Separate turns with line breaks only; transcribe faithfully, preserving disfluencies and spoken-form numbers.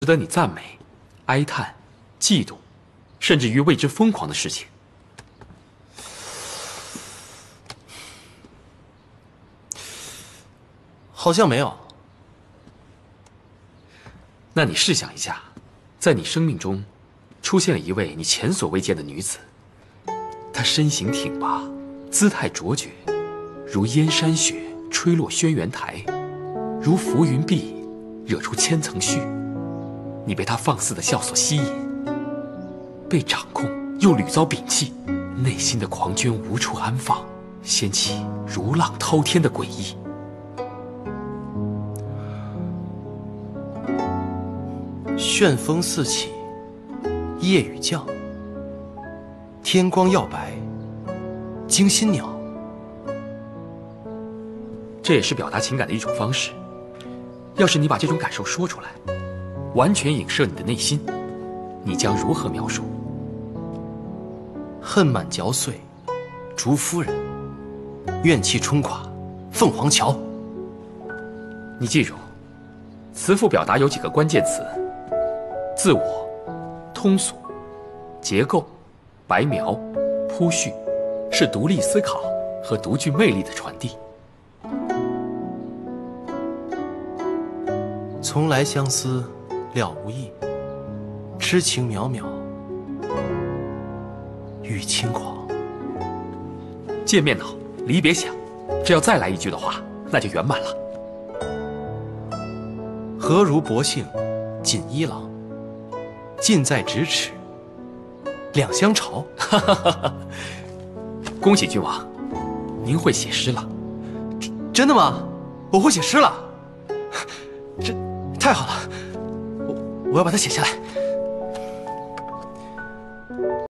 得你赞美、哀叹、嫉妒，甚至于为之疯狂的事情？
好像没有。
那你试想一下，在你生命中出现了一位你前所未见的女子，她身形挺拔，姿态卓绝，如燕山雪吹落轩辕台，如浮云蔽惹出千层絮。你被她放肆的笑所吸引，被掌控又屡遭摒弃，内心的狂狷无处安放，掀起如浪滔天的诡异。
旋风四起，夜雨降，天光耀白，惊心鸟。
这也是表达情感的一种方式。要是你把这种感受说出来，完全影射你的内心，你将如何描述？
恨满嚼碎，竹夫人；怨气冲垮，凤凰桥。
你记住，词赋表达有几个关键词：自我、通俗、结构、白描、铺叙，是独立思考和独具魅力的传递。
从来相思了无益，痴情渺渺欲轻狂。
见面好，离别想，这要再来一句的话，那就圆满了。
何如薄幸锦衣郎，近在咫尺，两相潮。
恭喜君王，您会写诗了。
真的吗？我会写诗了，这太好了，我我要把它写下来。